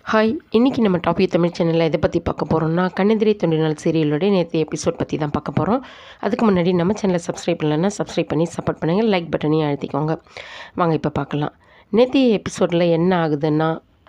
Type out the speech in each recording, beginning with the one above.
Hi, இன்றைக்கி நம்ம topic Tamil சேனலில் எதை பற்றி பார்க்க போகிறோம்னா, கண்ணெதிரே தோன்றினால் சீரியலோட நேற்று எபிசோட் பற்றி தான் பார்க்க போகிறோம். அதுக்கு முன்னாடி நம்ம சேனலை சப்ஸ்கிரைப் பண்ணலைன்னா சப்ஸ்கிரைப் பண்ணி சப்போர்ட் பண்ணுங்கள். லைக் பட்டனையும் அழுத்திக்கோங்க. வாங்க இப்போ பார்க்கலாம். நேற்று எபிசோடில் என்ன ஆகுதுன்னா,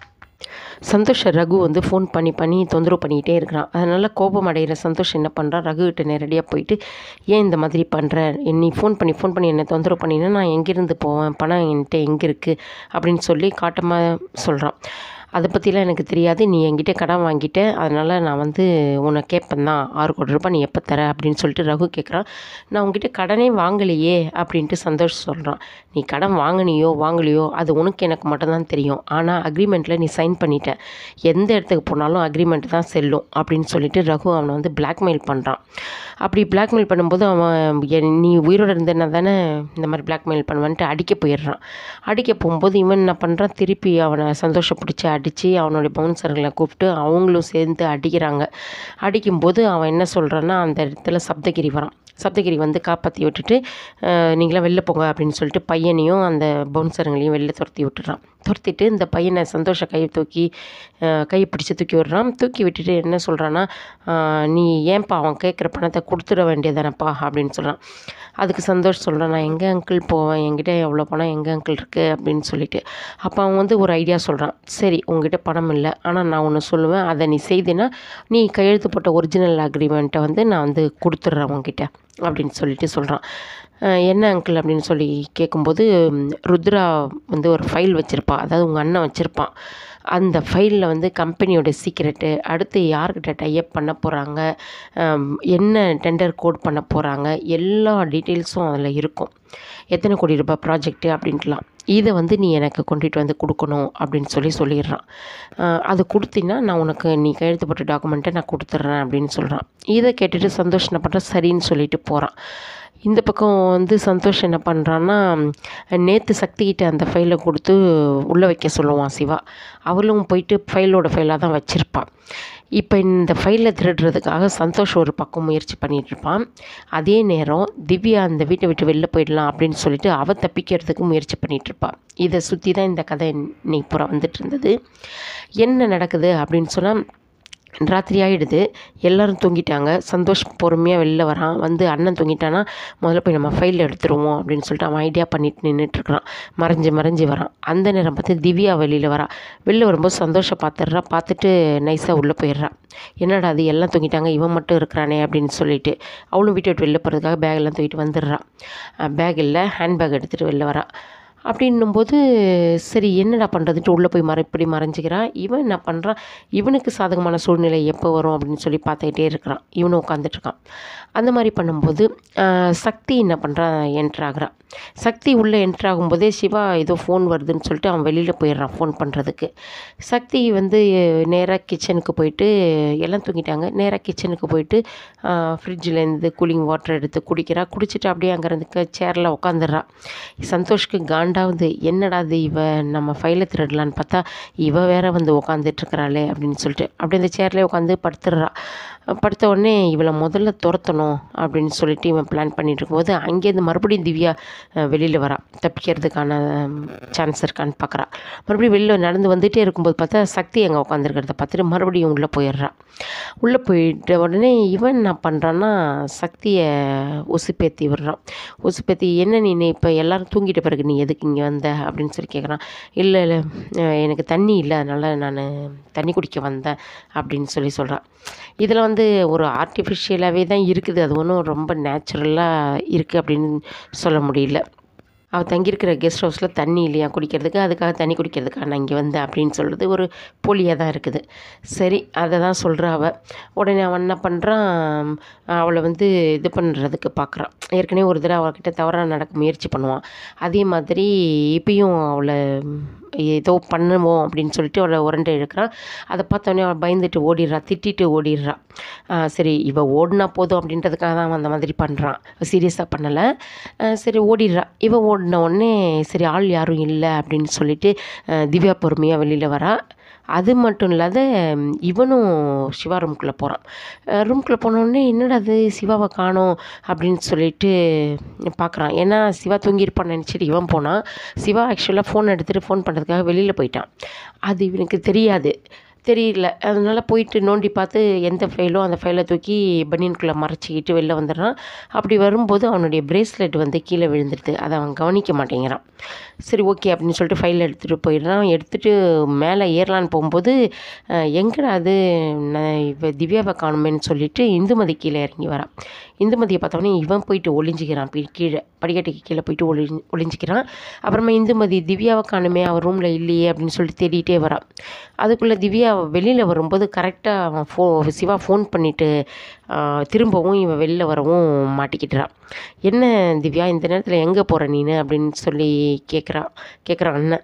சந்தோஷ் ரகு ஃபோன் பண்ணி தொந்தரவு பண்ணிக்கிட்டே இருக்கிறான். அதனால் கோபம் அடைகிற சந்தோஷ் என்ன பண்ணுறான், ரகுகிட்ட நேரடியாக போயிட்டு, ஏன் இந்த மாதிரி பண்ணுற, நீ ஃபோன் பண்ணி என்னை தொந்தரவு பண்ணினா நான் எங்கேருந்து போவேன், பணம் என்கிட்ட எங்கே இருக்குது அப்படின்னு சொல்லி காட்டமாக சொல்கிறான். அதை பற்றிலாம் எனக்கு தெரியாது, நீ என்கிட்ட கடன் வாங்கிட்ட, அதனால் நான் உன்னை கேட்பேன் தான், 6 கோடி ரூபாய் நீ எப்போ தர அப்படின்னு சொல்லிட்டு ரகு கேட்குறான். நான் உங்ககிட்ட கடனே வாங்கலையே அப்படின்ட்டு சந்தோஷ் சொல்கிறான். நீ கடன் வாங்கலையோ அது உனக்கு எனக்கு மட்டும்தான் தெரியும். ஆனால் அக்ரிமெண்ட்டில் நீ சைன் பண்ணிட்ட, எந்த இடத்துக்கு போனாலும் அக்ரிமெண்ட் தான் செல்லும் அப்படின்னு சொல்லிட்டு ரகு அவனை பிளாக்மெயில் பண்ணுறான். அப்படி பிளாக்மெயில் பண்ணும்போது அவன் நீ உயிரோடு இருந்தேன்னா தானே இந்த மாதிரி பிளாக்மெயில் பண்ணுவான்ட்டு அடிக்க போயிடுறான். அடிக்க போகும்போது இவன் என்ன பண்ணுறான், திருப்பி அவனை சந்தோஷம் பிடிச்சி அடித்து அவனுடைய பவுன்சர்களை கூப்பிட்டு அவங்களும் சேர்ந்து அடிக்கிறாங்க. அடிக்கும்போது அவன் என்ன சொல்கிறான்னா, அந்த இடத்துல சப்தகிரி வரான். சப்தகிரி காப்பாற்றி விட்டுட்டு நீங்களாம் வெளில போங்க அப்படின்னு சொல்லிட்டு பையனையும் அந்த பவுன்சருங்களையும் வெளில துரத்திட்டு இந்த பையனை சந்தோஷ கையை பிடிச்சி தூக்கி விடுறான். தூக்கி விட்டுட்டு என்ன சொல்கிறான்னா, நீ ஏன்பா அவன் கேட்குற பணத்தை கொடுத்துட வேண்டியதானப்பா அப்படின்னு சொல்கிறான். அதுக்கு சந்தோஷ் சொல்கிறான், நான் எங்கே அங்கிள் போவேன், என்கிட்ட எவ்வளோ பணம் எங்கே அங்கிள் இருக்குது அப்படின்னு சொல்லிட்டு. அப்போ அவன் ஒரு ஐடியா சொல்கிறான். சரி, உங்ககிட்ட பணம் இல்லை, ஆனால் நான் ஒன்று சொல்லுவேன், அதை நீ செய்தேன்னா நீ கையெழுத்து போட்ட ஒரிஜினல் அக்ரிமெண்ட்டை நான் கொடுத்துட்றேன் உங்ககிட்ட அப்படின்னு சொல்லிட்டு சொல்கிறான். என்ன அங்கிள் அப்படின்னு சொல்லி கேட்கும்போது, ருத்ரா ஒரு ஃபைல் வச்சுருப்பான், அதாவது உங்கள் அண்ணன் வச்சுருப்பான். அந்த ஃபைலில் கம்பெனியோட சீக்ரெட்டு, அடுத்து யார்கிட்ட டைப் பண்ண போகிறாங்க, என்ன டெண்டர் கோட் பண்ண போகிறாங்க, எல்லா டீட்டெயில்ஸும் அதில் இருக்கும். எத்தனை கோடி ரூபாய் ப்ராஜெக்ட்டு அப்படின்ட்டுலாம். இதை நீ எனக்கு கொண்டுட்டு கொடுக்கணும் அப்படின்னு சொல்லிடுறான். அது கொடுத்தீங்கன்னா நான் உனக்கு நீ கையெழுத்து போட்ட டாக்குமெண்ட்டை நான் கொடுத்துட்றேன் அப்படின்னு சொல்கிறான். இதை கேட்டுட்டு சந்தோஷ் என்ன பண்ணுறான், சரின்னு சொல்லிட்டு போகிறான். இந்த பக்கம் சந்தோஷ் என்ன பண்ணுறான்னா, நேற்று சக்திகிட்ட அந்த ஃபைலை கொடுத்து உள்ளே வைக்க சொல்லுவான் சிவா. அவளும் போயிட்டு ஃபைலாக தான் வச்சுருப்பான். இப்போ இந்த ஃபைலை திருடுறதுக்காக சந்தோஷ் ஒரு பக்கம் முயற்சி பண்ணிகிட்ருப்பான். அதே நேரம் திவ்யா அந்த வீட்டை விட்டு வெளில போயிடலாம் அப்படின்னு சொல்லிட்டு அவள் தப்பிக்கிறதுக்கு முயற்சி பண்ணிகிட்ருப்பாள். இதை சுற்றி தான் இந்த கதை இன்னைக்கு பூரா இருந்தது. என்ன நடக்குது அப்படின்னு சொன்னால், ராத்திரி ஆகிடுது, எல்லோரும் தூங்கிட்டாங்க. சந்தோஷ் பொறுமையாக வெளில வரான். அண்ணன் தூங்கிட்டானா முதல்ல போய் நம்ம ஃபைல் எடுத்துருவோம் அப்படின்னு சொல்லிட்டு அவன் ஐடியா பண்ணிட்டு நின்றுட்டுருக்கான். மறைஞ்சு வரான். அந்த நேரம் பார்த்து திவ்யா வெளில வரும்போது சந்தோஷம் பார்த்துட்டு நைஸாக உள்ளே போயிடுறான். என்னடா அது, எல்லாம் தூங்கிட்டாங்க, இவன் மட்டும் இருக்கிறானே அப்படின்னு சொல்லிட்டு அவளும் வீட்டை விட்டு வெளில போகிறதுக்காக பேக்கெல்லாம் தூக்கிட்டு வந்துடுறான். பேக் இல்லை, ஹேண்ட்பேக் எடுத்துகிட்டு வெளில வரான். அப்படின்னும்போது சரி என்னடா பண்ணுறதுன்ட்டு உள்ளே போய் இப்படி மறைஞ்சிக்கிறான். இவன் என்ன பண்ணுறான், இவனுக்கு சாதகமான சூழ்நிலை எப்போ வரும் அப்படின்னு சொல்லி பார்த்துக்கிட்டே இருக்கிறான். இவனும் உட்காந்துட்ருக்கான். அந்த மாதிரி பண்ணும்போது சக்தி என்ன பண்ணுறான், என்ட்ராகிறான். சக்தி உள்ளே என்ட்ராகும்போதே சிவா ஏதோ ஃபோன் வருதுன்னு சொல்லிட்டு அவன் வெளியில் போயிடுறான் ஃபோன் பண்ணுறதுக்கு. சக்தி நேராக கிச்சனுக்கு போயிட்டு, எல்லாம் தூங்கிட்டாங்க, நேராக கிச்சனுக்கு போயிட்டு ஃப்ரிட்ஜிலேருந்து கூலிங் வாட்டர் எடுத்து குடிச்சிட்டு அப்படியே அங்கேருந்து சேரில் உட்காந்துடுறான். சந்தோஷ்க்கு காண்டாவது, என்னடா இது, இவ நம்ம ஃபைலை திருடலான்னு பார்த்தா இவ வேற உட்காந்துட்ருக்கிறாளே அப்படின்னு சொல்லிட்டு அப்படியே அந்த சேர்லேயே உட்காந்து படுத்த உடனே இவளை முதல்ல துரத்தணும் அப்படின்னு சொல்லிட்டு இவன் பிளான் பண்ணிட்டு இருக்கும்போது அங்கேருந்து மறுபடியும் திவ்யா வெளியில் வரா. தப்பிக்கிறதுக்கான சான்ஸ் இருக்கான்னு பார்க்குறா. மறுபடியும் வெளியில் நடந்து வந்துகிட்டே இருக்கும்போது பார்த்தா சக்தி அங்கே உட்காந்துருக்கிறத பார்த்துட்டு மறுபடியும் உள்ளே போயிடுறா. உள்ளே போயிட்ட உடனே இவன் என்ன பண்ணுறான்னா, சக்தியை உசுப்பேற்றி விடுறான். உசுப்பேற்றி, என்ன நீ இப்போ எல்லோரும் தூங்கிட்ட பிறகு நீ எதுக்கு இங்கே வந்த அப்படின்னு சொல்லி கேட்குறான். இல்லை எனக்கு தண்ணி இல்லை, அதனால் நான் தண்ணி குடிக்க வந்தேன் அப்படின்னு சொல்கிறான். இதில் ஒரு ஆர்டிஃபிஷியலாகவே தான் இருக்குது, அது ஒன்றும் ரொம்ப நேச்சுரலாக இருக்குது அப்படின்னு சொல்ல முடியல. அவள் தங்கியிருக்கிற கெஸ்ட் ஹவுஸில் தண்ணி இல்லையா குடிக்கிறதுக்கு, அதுக்காக தண்ணி குடிக்கிறதுக்காக நான் இங்கே வந்தேன் அப்படின்னு சொல்கிறது ஒரு போலியாக தான் இருக்குது. சரி, அதை தான் சொல்கிறா அவள். உடனே அவன் என்ன பண்ணுறான், அவளை இது பண்ணுறதுக்கு பார்க்குறான். ஏற்கனவே ஒரு தடவை அவள்கிட்ட தவறாக நடக்க முயற்சி பண்ணுவான். அதே மாதிரி இப்பயும் அவளை ஏதோ பண்ணுவோம் அப்படின்னு சொல்லிட்டு அவளை உரண்டை இழுக்கிறான். அதை பார்த்தோன்னே அவள் பயந்துட்டு திட்டிட்டு ஓடிடுறா. சரி, இவள் ஓடினா போதும் அப்படின்றதுக்காக தான் அவன் அந்த மாதிரி பண்ணுறான், சீரியஸாக பண்ணலை. சரி ஓடிடுறா. இவன் ஓடின உடனே சரி ஆள் யாரும் இல்லை அப்படின்னு சொல்லிட்டு திவ்யா பொறுமையாக வெளியில் வரா. அது மட்டும் இல்லாத இவனும் சிவா ரூம்குள்ளே போகிறான். ரூம்குள்ளே போனோடனே என்னடா அது சிவாவை காணோம் அப்படின்னு சொல்லிட்டு பார்க்குறான். ஏன்னா சிவா தூங்கியிருப்பான்னு நினச்சிட்டு இவன் போனான். சிவா ஆக்சுவலாக ஃபோன் எடுத்துகிட்டு ஃபோன் பண்ணுறதுக்காக வெளியில் போயிட்டான். அது இவனுக்கு தெரியாது. தெரியல. அதனால போயிட்டு நோண்டி பார்த்து எந்த ஃபைலோ அந்த ஃபைலை தூக்கி பனியனுக்குள்ளே மறைச்சிக்கிட்டு வெளில வந்துடுறான். அப்படி வரும்போது அவனுடைய பிரேஸ்லெட் வந்து கீழே விழுந்துடுது. அதை அவன் கவனிக்க மாட்டேங்கிறான். சரி ஓகே அப்படின்னு சொல்லிட்டு ஃபைல் எடுத்துகிட்டு போயிடுறான். எடுத்துகிட்டு மேலே ஏறலான்னு போகும்போது எங்கடா அது இவ திவ்யாவை காணுமேன்னு சொல்லிட்டு இந்துமதி கீழே இறங்கி வரான். இந்துமதியை பார்த்தோன்னே இவன் போயிட்டு ஒளிஞ்சிக்கிறான். கீழே படிக்கட்டுக்கு கீழே போயிட்டு ஒளிஞ்சிக்கிறான். அப்புறமா இந்துமதி திவ்யாவை காணுமே, அவன் ரூமில் இல்லையே அப்படின்னு சொல்லிட்டு தேடிட்டே வரான். அதுக்குள்ளே திவ்யா வெளியில் வரும்போது கரெக்டாக அவன் சிவா ஃபோன் பண்ணிவிட்டு திரும்பவும் இவன் வெளில வரவும் மாட்டிக்கிட்டுறான். என்ன திவ்யா இந்த நேரத்தில் எங்கே போகிற நீனு அப்படின்னு சொல்லி கேட்குறான் அண்ணன்.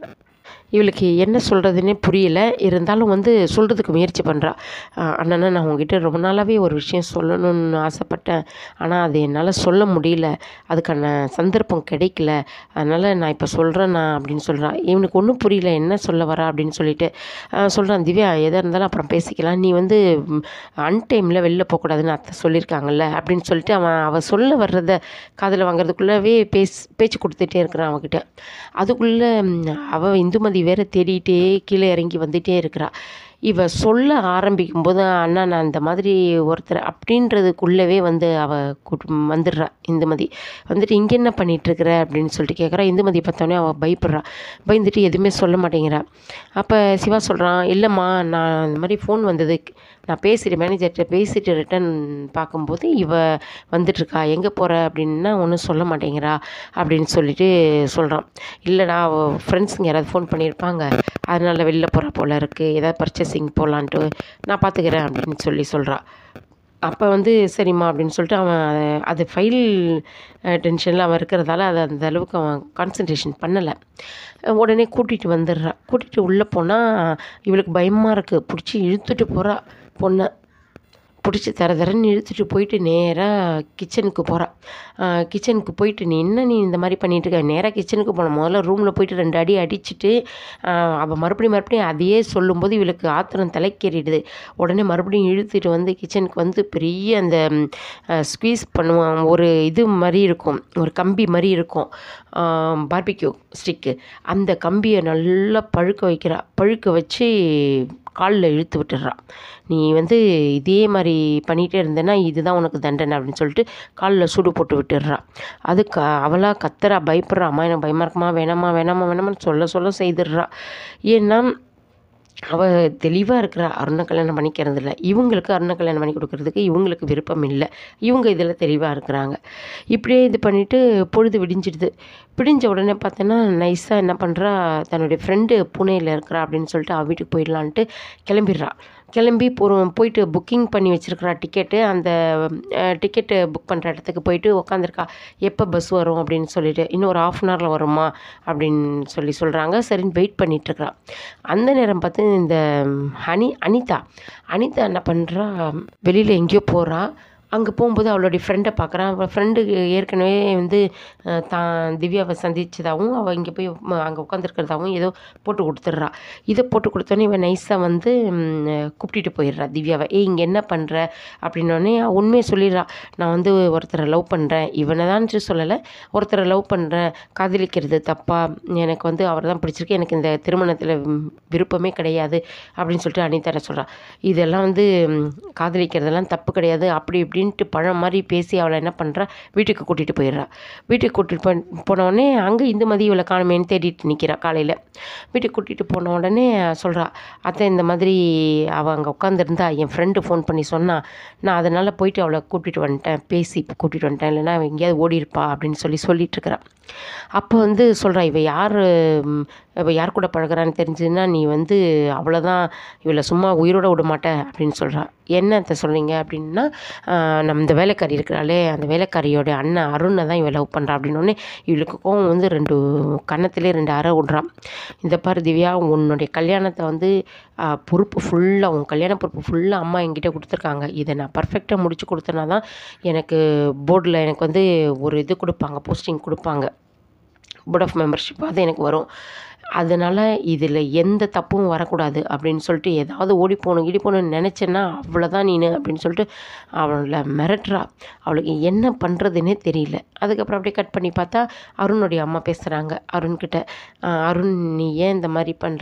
இவளுக்கு என்ன சொல்கிறதுனே புரியல. இருந்தாலும் வந்து சொல்கிறதுக்கு முயற்சி பண்ணுறா. அண்ணனை நான் உங்ககிட்ட ரொம்ப நாளாகவே ஒரு விஷயம் சொல்லணும்னு ஆசைப்பட்டேன். ஆனால் அது என்னால் சொல்ல முடியல. அதுக்கான சந்தர்ப்பம் கிடைக்கல. அதனால் நான் இப்போ சொல்கிறேண்ணா அப்படின்னு சொல்கிறான். இவனுக்கு ஒன்றும் புரியல என்ன சொல்ல வரா அப்படின்னு சொல்லிட்டு சொல்கிறான். திவ்யா எதாக இருந்தாலும் அப்புறம் பேசிக்கலாம். நீ வந்து அன்டைமில் வெளில போகக்கூடாதுன்னு அத்தை சொல்லியிருக்காங்கல்ல அப்படின்னு சொல்லிட்டு அவள் சொல்ல வர்றத காதில் வாங்குறதுக்குள்ளவே பேச்சு கொடுத்துட்டே இருக்கிறான் அவகிட்ட. அதுக்குள்ளே அவள் இந்துமதி வேற தேடிட்டே கீழே இறங்கி வந்துட்டே இருக்கிறா. இவ சொல்ல ஆரம்பிக்கும்போது அண்ணா நான் இந்த மாதிரி ஒருத்தர் அப்படின்றதுக்குள்ளவே வந்து வந்துடுறா. இந்துமதி வந்துட்டு இங்கே என்ன பண்ணிகிட்ருக்குற அப்படின்னு சொல்லிட்டு கேட்குறா. இந்துமதி பார்த்தோன்னே அவள் பயப்படுறா. பயந்துட்டு எதுவுமே சொல்ல மாட்டேங்கிறா. அப்போ சிவா சொல்கிறான், இல்லைம்மா நான் இந்த மாதிரி ஃபோன் வந்தது, நான் பேசிட்டு மேனேஜர்கிட்ட பேசிட்டு ரிட்டன் பார்க்கும்போது இவ வந்துட்டுருக்கா, எங்கே போகிற அப்படின்னா ஒன்றும் சொல்ல மாட்டேங்கிறா அப்படின்னு சொல்லிட்டு சொல்கிறான். இல்லைடா அவள் ஃப்ரெண்ட்ஸுங்க யாராவது ஃபோன் பண்ணியிருப்பாங்க, அதனால் வெளில போகிறா போல் இருக்குது, ஏதாவது பர்ச்சேசிங் போகலான்ட்டு நான் பார்த்துக்கிறேன் அப்படின்னு சொல்கிறா. அப்போ வந்து சரிம்மா அப்படின்னு சொல்லிட்டு அவன் அது ஃபைல் டென்ஷனில் அவன் இருக்கிறதால அதை அந்த அளவுக்கு அவன் கான்சன்ட்ரேஷன் பண்ணலை. உடனே கூட்டிகிட்டு வந்துடுறா. கூட்டிகிட்டு உள்ளே போனால் இவளுக்கு பயமாக இருக்குது. பிடிச்சி இழுத்துட்டு போகிறா பொண்ணை. பிடிச்சி தரன்னு இழுத்துட்டு போயிட்டு நேராக கிச்சனுக்கு போகிறான். கிச்சனுக்கு போயிட்டு நீ இந்த மாதிரி பண்ணிகிட்ருக்க, நேராக கிச்சனுக்கு போன முதல்ல ரூமில் போயிட்டு 2 அடி அடிச்சுட்டு அவள் மறுபடியும் அதையே சொல்லும்போது இவளுக்கு ஆத்திரம் தலைக்கேறிடுது. உடனே மறுபடியும் இழுத்துட்டு வந்து கிச்சனுக்கு வந்து பெரிய அந்த ஸ்குவீஸ் பண்ணுவான், ஒரு இது மாதிரி இருக்கும், ஒரு கம்பி மாதிரி இருக்கும், பார்பிக்யூ ஸ்டிக்கு, அந்த கம்பியை நல்லா பழுக்க வச்சு காலில் இழுத்து விட்டுடுறான். நீ வந்து இதே மாதிரி பண்ணிகிட்டே இருந்தேன்னா இதுதான் உனக்கு தண்டனை அப்படின்னு சொல்லிட்டு காலில் சூடு போட்டு விட்டுடுறா. அதுக்கு அவளாக கத்துறா, பயப்படுறா. அம்மா எனக்கு பயமாக இருக்குமா, வேணாமான்னு சொல்ல செய்துடுறா. ஏன்னா அவள் தெளிவாக இருக்கிறா. அருணை கல்யாணம் பண்ணிக்கிறது இல்லை, இவங்களுக்கு அருணை கல்யாணம் பண்ணி கொடுக்கறதுக்கு இவங்களுக்கு விருப்பம் இல்லை. இவங்க இதில் தெளிவாக இருக்கிறாங்க. இப்படியே இது பண்ணிவிட்டு பொழுது விடிஞ்ச உடனே பார்த்தோன்னா நைஸாக என்ன பண்ணுறா, தன்னுடைய ஃப்ரெண்டு புனேயில் இருக்கிறா அப்படின்னு சொல்லிட்டு அவள் வீட்டுக்கு போயிடலான்ட்டு கிளம்பி போயிட்டு புக்கிங் பண்ணி வச்சுருக்கிறா டிக்கெட்டு. அந்த டிக்கெட்டு புக் பண்ணுற இடத்துக்கு போயிட்டு உட்காந்துருக்கா. எப்போ பஸ் வரும் அப்படின்னு சொல்லிட்டு. இன்னும் ஒரு 1/2 hourல வருமா அப்படின்னு சொல்கிறாங்க. சரின்னு வெயிட் பண்ணிகிட்ருக்குறா. அந்த நேரம் பார்த்து இந்த அனிதா என்ன பண்ணுறா, வெளியில் எங்கேயோ போகிறா. அங்கே போகும்போது அவளுடைய ஃப்ரெண்டை பார்க்குறான். அவள் ஃப்ரெண்டு ஏற்கனவே வந்து தான் திவ்யாவை சந்தித்ததாகவும் அவள் இங்கே போய் அங்கே உட்காந்துருக்கிறதாகவும் ஏதோ போட்டு கொடுத்துட்றா. இதை போட்டு கொடுத்தோன்னே இவன் நைஸாக வந்து கூப்பிட்டுட்டு போயிடுறா திவ்யாவை. இங்கே என்ன பண்ணுற அப்படின்னோடனே உண்மையை சொல்லிடுறா. நான் வந்து ஒருத்தரை லவ் பண்ணுறேன், இவனை தான் சொல்லலை, ஒருத்தரை லவ் பண்ணுறேன், காதலிக்கிறது தப்பா, எனக்கு வந்து அவரை தான் பிடிச்சிருக்கு, எனக்கு இந்த திருமணத்தில் விருப்பமே கிடையாது அப்படின்னு சொல்லிட்டு அனிதா சொல்கிறா. இதெல்லாம் வந்து காதலிக்கிறதெல்லாம் தப்பு கிடையாது அப்படி இப்படின்ட்டு பழம் மாதிரி பேசி அவளை என்ன பண்ணுறா, வீட்டுக்கு கூட்டிகிட்டு போயிடுறா. வீட்டுக்கு கூட்டிகிட்டு போனோடனே அங்கே இந்துமதி இவளை காணுமேன்னு தேடிட்டு நிற்கிறா. காலையில் வீட்டுக்கு கூட்டிகிட்டு போன உடனே சொல்கிறா, அத்தை இந்த மாதிரி அவள் அங்கே உட்காந்துருந்தா, என் ஃப்ரெண்டு ஃபோன் பண்ணி சொன்னா, நான் அதனால் போயிட்டு அவளை கூட்டிகிட்டு வந்துட்டேன், இல்லைன்னா அவள் எங்கேயாவது ஓடிருப்பா அப்படின்னு சொல்லிட்டுருக்கிறா. அப்போ வந்து சொல்கிறா, இவள் யார் கூட பழகிறான்னு தெரிஞ்சுன்னா நீ வந்து அவ்வளோதான், இவளை சும்மா உயிரோட விட மாட்டேன் அப்படின்னு சொல்கிறா. என்னத்தை சொல்கிறீங்க அப்படின்னா, நம்ம இந்த வேலைக்காரி இருக்கிறாளே, அந்த வேலைக்காரியோட அண்ணன் அருணை தான் இவள் லவ் பண்ணுறா அப்படின்னோடனே இவளுக்கு கோவம் வந்து 2 கன்னத்திலே 2 அறை விட்றான். இந்த பாரு திவ்யா, உன்னுடைய கல்யாணத்தை வந்து உன் கல்யாண பொறுப்பு ஃபுல்லாக அம்மா என்கிட்ட கொடுத்துருக்காங்க. இதை நான் பர்ஃபெக்டாக முடிச்சு கொடுத்தனா தான் எனக்கு போர்டில் எனக்கு வந்து ஒரு இது கொடுப்பாங்க, போஸ்டிங் கொடுப்பாங்க, போர்ட் ஆஃப் மெம்பர்ஷிப், அது எனக்கு வரும். அதனால் இதில் எந்த தப்பும் வரக்கூடாது அப்படின்னு சொல்லிட்டு ஏதாவது ஓடி போகணும்னு நினச்சேன்னா அவ்வளோதான் நீனு அப்படின்னு சொல்லிட்டு அவளை மிரட்டுறா. அவளுக்கு என்ன பண்ணுறதுன்னே தெரியல. அதுக்கப்புறம் அப்படியே கட் பண்ணி பார்த்தா அருணுடைய அம்மா பேசுகிறாங்க அருண்கிட்ட. அருண், நீ ஏன் இந்த மாதிரி பண்ணுற?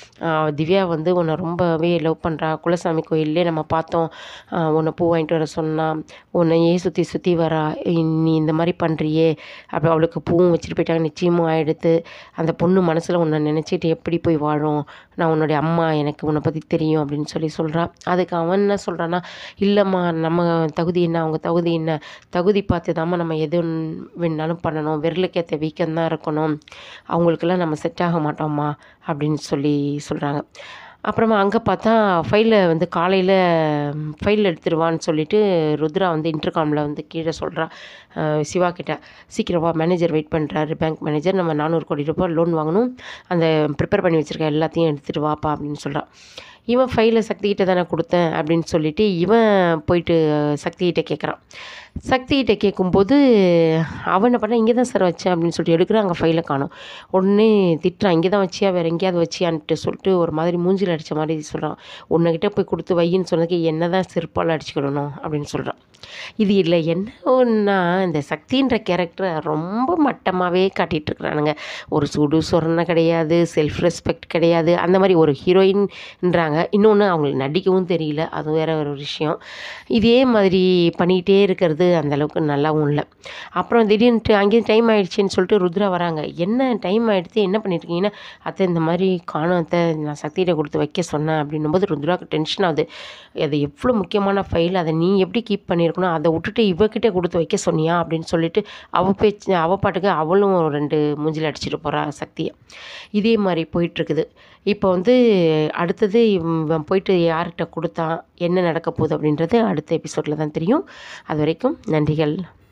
திவ்யா வந்து உன்னை ரொம்பவே லவ் பண்ணுறா. குலசாமி கோயிலே நம்ம பார்த்தோம், உன்னை பூ வாங்கிட்டு வர சொன்னா, உன்னையே சுற்றி சுற்றி வரா. நீ இந்த மாதிரி பண்ணுறியே. அப்போ அவளுக்கு பூவும் வச்சுட்டு போயிட்டாங்க, நிச்சயமும் ஆகிடுது. அந்த பொண்ணு மனசில் உன்னை நினச்சிட்டு எப்படி போய் வாழும்? நான் உன்னுடைய அம்மா, எனக்கு உன்னை பற்றி தெரியும் அப்படின்னு சொல்கிறான். அதுக்கு அவன் என்ன சொல்கிறான்னா, இல்லைம்மா, நம்ம தகுதி என்ன, அவங்க தகுதி என்ன, தகுதி பார்த்து தாம்மா நம்ம எது வேணாலும் பண்ணணும், விரலுக்கேற்ற வீக்கம் தான் இருக்கணும், அவங்களுக்கெல்லாம் நம்ம செட் ஆக மாட்டோம்மா அப்படின்னு சொல்கிறாங்க. அப்புறமா அங்கே பார்த்தா ஃபைலை வந்து காலையில் ஃபைல் எடுத்துருவான்னு சொல்லிவிட்டு ருத்ரா வந்து இன்டர்காமில் வந்து கீழே சொல்கிறா சிவா கிட்ட, சீக்கிரம் வா, மேனேஜர் வெயிட் பண்ணுறாரு, பேங்க் மேனேஜர், நம்ம 400 கோடி ரூபாய் லோன் வாங்கணும், அந்த ப்ரிப்பேர் பண்ணி வச்சுருக்க எல்லாத்தையும் எடுத்துகிட்டு வாப்பா அப்படின்னு சொல்கிறான். இவன் ஃபைலை சக்திகிட்ட தானே கொடுத்தேன் அப்படின்னு சொல்லிவிட்டு இவன் போயிட்டு சக்திகிட்ட கேட்குறான். சக்திகிட்ட கேட்கும்போது அவன் என்ன பண்ணா, இங்கே தான் சார் வச்சேன் அப்படின்னு சொல்லிட்டு எடுக்கிறான். அங்கே ஃபைலை காணும். உடனே திட்டுறான், இங்கே தான் வச்சியா, வேறு எங்கேயாவது வச்சியான்ட்டு சொல்லிட்டு ஒரு மாதிரி மூஞ்சில் அடித்த மாதிரி சொல்கிறான். உன்னைக்கிட்ட போய் கொடுத்து வையின்னு சொன்னதுக்கு என்ன தான் செருப்பால் அடிச்சுக்கிடணும் அப்படின்னு சொல்கிறான். இது இல்லை என்ன ஒன்றா, இந்த சக்தின்ற கேரக்டரை ரொம்ப மட்டமாகவே காட்டிகிட்ருக்குறானுங்க. ஒரு சுடு சொரணை கிடையாது, செல்ஃப் ரெஸ்பெக்ட் கிடையாது. அந்த மாதிரி ஒரு ஹீரோயின்ன்றாங்க, இன்னொன்று அவங்களுக்கு நடிக்கவும் தெரியல, அது வேறு ஒரு விஷயம். இதே மாதிரி பண்ணிக்கிட்டே இருக்கிறது அந்தளவுக்கு நல்லாவும் இல்லை. அப்புறம் திடீர்னுட்டு அங்கேயும் டைம் ஆகிடுச்சின்னு சொல்லிட்டு ருத்ரா வராங்க. என்ன டைம் ஆகிடுத்து, என்ன பண்ணிட்டுருக்கீங்கன்னா, அத்தை இந்த மாதிரி காணும் அத்தை, நான் சக்திகிட்ட கொடுத்து வைக்க சொன்னேன் அப்படின்னும்போது ருத்ராவுக்கு டென்ஷன் ஆகுது. அது எவ்வளோ முக்கியமான ஃபைல், அதை நீ எப்படி கீப் பண்ணியிருக்கணும், அதை விட்டுட்டு இவகிட்ட கொடுத்து வைக்க சொன்னியா அப்படின்னு சொல்லிட்டு அவள் பாட்டுக்கு அவளும் 2 மூஞ்சில் அடிச்சுட்டு போகிறா சக்தியை. இதே மாதிரி போயிட்டுருக்குது. இப்போ வந்து அடுத்தது இவன் போயிட்டு யார்கிட்ட கொடுத்தான், என்ன நடக்க போகுது அப்படின்றது அடுத்த எபிசோடில் தான் தெரியும். அது வரைக்கும் நன்றிகள்.